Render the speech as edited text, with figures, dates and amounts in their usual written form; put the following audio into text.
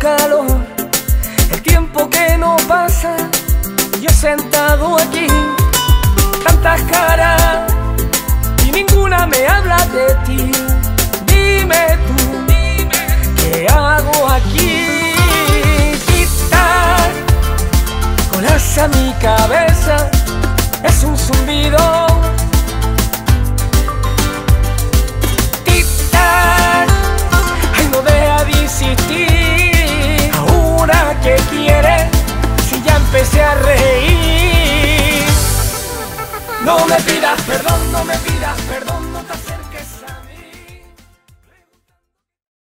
calor, el tiempo que no pasa, yo sentado aquí. Tantas caras y ninguna me habla de ti. Dime tú,